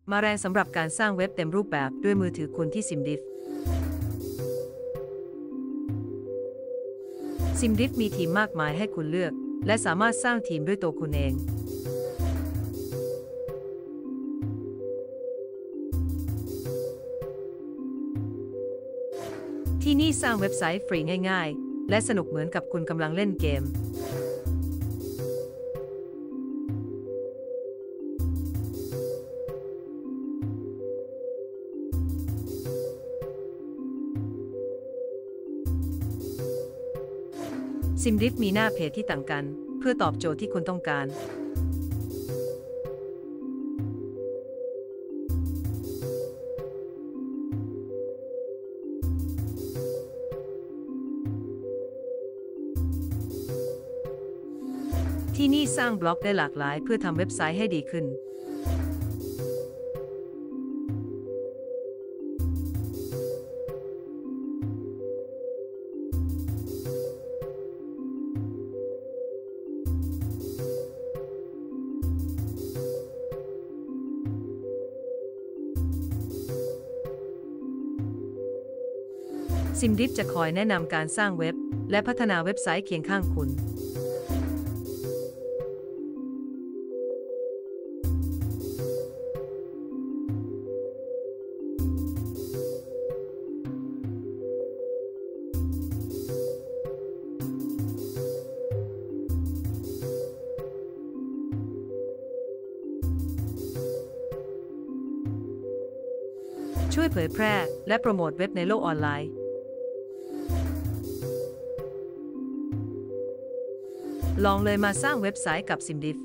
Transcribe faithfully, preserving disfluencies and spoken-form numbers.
มาแรงสำหรับการสร้างเว็บเต็มรูปแบบด้วยมือถือคุณที่ SimDiff SimDiff มีทีมมากมายให้คุณเลือกและสามารถสร้างทีมด้วยตัวคุณเองที่นี่สร้างเว็บไซต์ฟรีง่ายๆและสนุกเหมือนกับคุณกำลังเล่นเกมSimDiff มีหน้าเพจที่ต่างกันเพื่อตอบโจทย์ที่คุณต้องการ ที่นี่สร้างบล็อกได้หลากหลายเพื่อทำเว็บไซต์ให้ดีขึ้นSimDiff จะคอยแนะนำการสร้างเว็บและพัฒนาเว็บไซต์เคียงข้างคุณช่วยเผยแพร่และโปรโมทเว็บในโลกออนไลน์ลองเลยมาสร้างเว็บไซต์กับ SimDiff